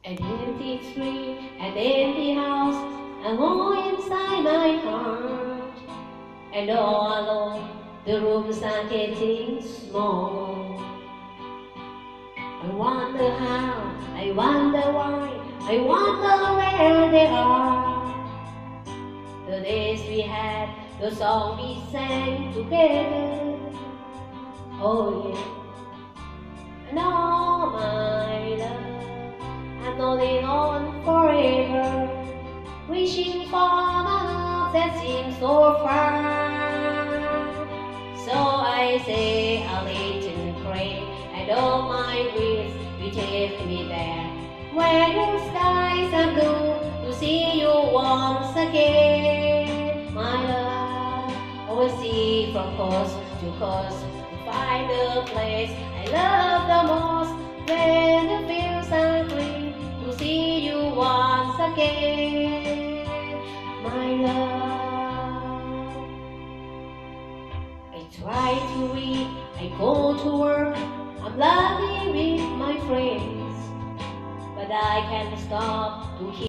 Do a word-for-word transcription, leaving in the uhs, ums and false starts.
An empty street, an empty house, and all inside my heart. And all alone, the rooms are getting small. I wonder how, I wonder why, I wonder where they are. The days we had, the song we sang together. Oh yeah, and all my love, I'm holding on forever, wishing for love that seems so far. So I say a little prayer, and all my dreams will take me there, where the skies are blue, to see you once again. My love, always see from coast to coast, to find the place I love the most, when the fields are green, to see you once again. My love, I try to read, I go to work, I'm laughing with my friends, but I can't stop to hear